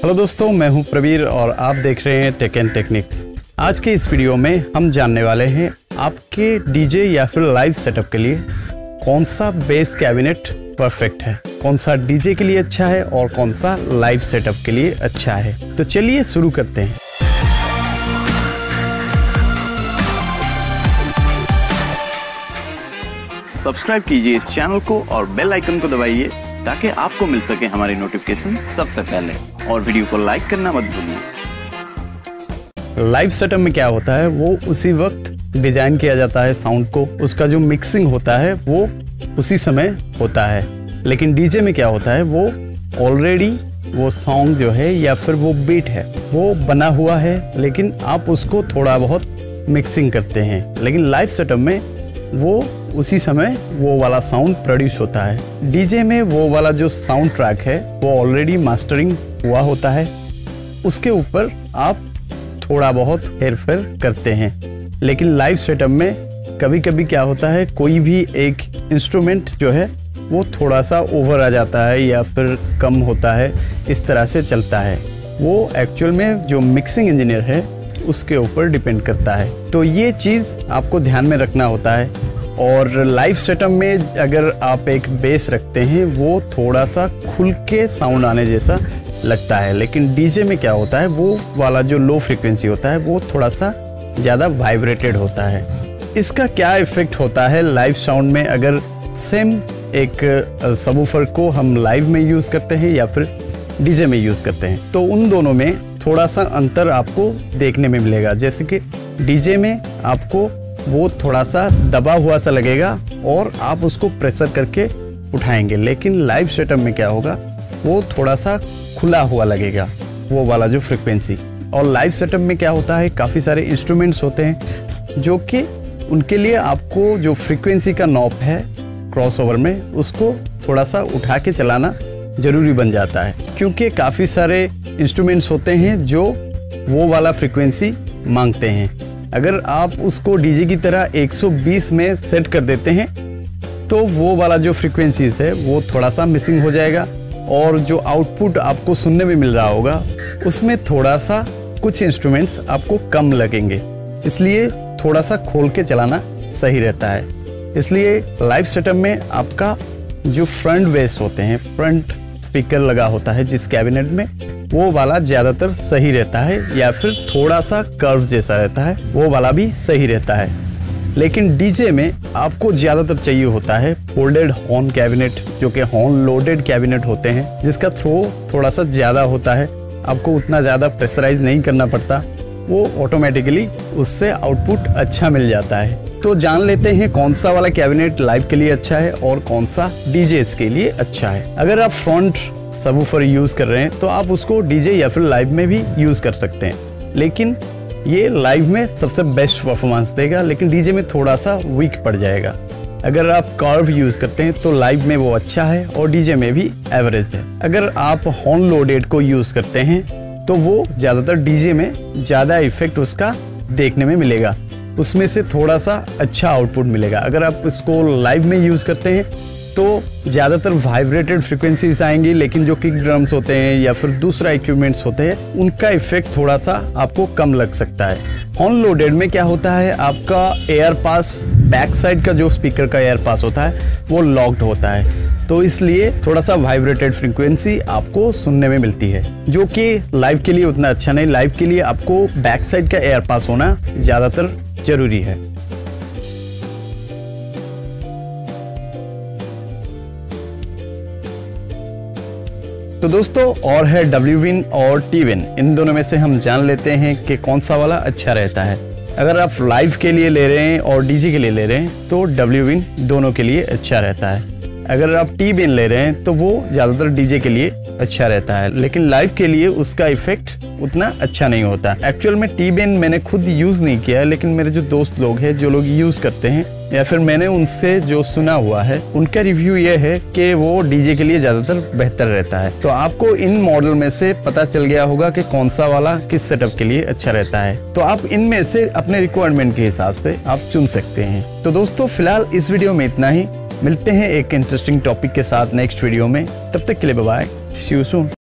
Hello दोस्तों, मैं हूं प्रवीर और आप देख रहे हैं टेक एंड टेक्निक्स। आज के इस वीडियो में हम जानने वाले हैं आपके डीजे या फिर लाइव सेटअप के लिए कौन सा बेस कैबिनेट परफेक्ट है, कौन सा डीजे के लिए अच्छा है और कौन सा लाइव सेटअप के लिए अच्छा है। तो चलिए शुरू करते हैं। सब्सक्राइब कीजिए इस चैनल को और बेल आइकन को दबाइए ताकि आपको मिल सके हमारी नोटिफिकेशन सबसे पहले, और वीडियो को लाइक करना मत भूलिए। लाइव सेटअप में क्या होता है, वो उसी वक्त डिजाइन किया जाता है साउंड को, उसका जो मिक्सिंग होता है वो उसी समय होता है। लेकिन डीजे में क्या होता है, वो ऑलरेडी वो सॉन्ग जो है या फिर वो बीट है वो बना हुआ है, लेकिन आप उसको थोड़ा बहुत मिक्सिंग करते हैं। लेकिन लाइव सेटअप में वो उसी समय वो वाला साउंड प्रोड्यूस होता है। डीजे में वो वाला जो साउंड ट्रैक है वो ऑलरेडी मास्टरिंग हुआ होता है, उसके ऊपर आप थोड़ा बहुत हेरफेर करते हैं। लेकिन लाइव सेटअप में कभी कभी क्या होता है, कोई भी एक इंस्ट्रूमेंट जो है वो थोड़ा सा ओवर आ जाता है या फिर कम होता है, इस तरह से चलता है। वो एक्चुअल में जो मिक्सिंग इंजीनियर है उसके ऊपर डिपेंड करता है। तो ये चीज़ आपको ध्यान में रखना होता है। और लाइव सेटअप में अगर आप एक बेस रखते हैं वो थोड़ा सा खुल के साउंड आने जैसा लगता है, लेकिन डीजे में क्या होता है, वो वाला जो लो फ्रीक्वेंसी होता है वो थोड़ा सा ज़्यादा वाइब्रेटेड होता है। इसका क्या इफ़ेक्ट होता है लाइव साउंड में, अगर सेम एक सबवूफर को हम लाइव में यूज़ करते हैं या फिर डीजे में यूज़ करते हैं, तो उन दोनों में थोड़ा सा अंतर आपको देखने में मिलेगा। जैसे कि डीजे में आपको वो थोड़ा सा दबा हुआ सा लगेगा और आप उसको प्रेशर करके उठाएंगे, लेकिन लाइव सेटअप में क्या होगा, वो थोड़ा सा खुला हुआ लगेगा वो वाला जो फ्रीक्वेंसी। और लाइव सेटअप में क्या होता है, काफ़ी सारे इंस्ट्रूमेंट्स होते हैं जो कि उनके लिए आपको जो फ्रीक्वेंसी का नॉब है क्रॉसओवर में, उसको थोड़ा सा उठा के चलाना ज़रूरी बन जाता है, क्योंकि काफ़ी सारे इंस्ट्रूमेंट्स होते हैं जो वो वाला फ्रीक्वेंसी मांगते हैं। अगर आप उसको डीजे की तरह 120 में सेट कर देते हैं तो वो वाला जो फ्रीक्वेंसीज है वो थोड़ा सा मिसिंग हो जाएगा, और जो आउटपुट आपको सुनने में मिल रहा होगा उसमें थोड़ा सा कुछ इंस्ट्रूमेंट्स आपको कम लगेंगे। इसलिए थोड़ा सा खोल के चलाना सही रहता है। इसलिए लाइव सेटअप में आपका जो फ्रंट बेस होते हैं, फ्रंट स्पीकर लगा होता है जिस कैबिनेट में, वो वाला ज़्यादातर सही रहता है, या फिर थोड़ा सा कर्व जैसा रहता है वो वाला भी सही रहता है। लेकिन डीजे में आपको ज़्यादातर चाहिए होता है फोल्डेड हॉर्न कैबिनेट, जो कि हॉर्न लोडेड कैबिनेट होते हैं, जिसका थ्रो थोड़ा सा ज़्यादा होता है, आपको उतना ज़्यादा प्रेशराइज नहीं करना पड़ता, वो ऑटोमेटिकली उससे आउटपुट अच्छा मिल जाता है। तो जान लेते हैं कौन सा वाला कैबिनेट लाइव के लिए अच्छा है और कौन सा डीजे के लिए अच्छा है। अगर आप फ्रंट सबवूफर यूज़ कर रहे हैं तो आप उसको डीजे या फिर लाइव में भी यूज़ कर सकते हैं, लेकिन ये लाइव में सबसे बेस्ट परफॉर्मेंस देगा, लेकिन डीजे में थोड़ा सा वीक पड़ जाएगा। अगर आप कर्व यूज़ करते हैं तो लाइव में वो अच्छा है और डीजे में भी एवरेज है। अगर आप हॉर्न लोडेड को यूज़ करते हैं तो वो ज़्यादातर डीजे में ज़्यादा इफेक्ट उसका देखने में मिलेगा, उसमें से थोड़ा सा अच्छा आउटपुट मिलेगा। अगर आप इसको लाइव में यूज़ करते हैं तो ज़्यादातर वाइब्रेटेड फ्रीक्वेंसीज आएंगी, लेकिन जो किक ड्रम्स होते हैं या फिर दूसरा इक्विपमेंट्स होते हैं उनका इफेक्ट थोड़ा सा आपको कम लग सकता है। हॉर्न लोडेड में क्या होता है, आपका एयर पास, बैक साइड का जो स्पीकर का एयर पास होता है वो लॉक्ड होता है, तो इसलिए थोड़ा सा वाइब्रेटेड फ्रीक्वेंसी आपको सुनने में मिलती है, जो कि लाइव के लिए उतना अच्छा नहीं। लाइव के लिए आपको बैक साइड का एयर पास होना ज़्यादातर जरूरी है। तो दोस्तों, और है W-Win और T-Win, इन दोनों में से हम जान लेते हैं कि कौन सा वाला अच्छा रहता है। अगर आप लाइव के लिए ले रहे हैं और डीजे के लिए ले रहे हैं तो W-Win दोनों के लिए अच्छा रहता है। अगर आप T-Win ले रहे हैं तो वो ज़्यादातर डीजे के लिए अच्छा रहता है, लेकिन लाइव के लिए उसका इफेक्ट उतना अच्छा नहीं होता। एक्चुअल में T-Win मैंने खुद यूज़ नहीं किया है, लेकिन मेरे जो दोस्त लोग हैं, जो लोग यूज़ करते हैं या फिर मैंने उनसे जो सुना हुआ है, उनका रिव्यू ये है कि वो डीजे के लिए ज़्यादातर बेहतर रहता है। तो आपको इन मॉडल में से पता चल गया होगा कि कौन सा वाला किस सेटअप के लिए अच्छा रहता है, तो आप इनमें से अपने रिक्वायरमेंट के हिसाब से आप चुन सकते हैं। तो दोस्तों, फिलहाल इस वीडियो में इतना ही। मिलते हैं एक इंटरेस्टिंग टॉपिक के साथ नेक्स्ट वीडियो में। तब तक के लिए bye bye, see you soon.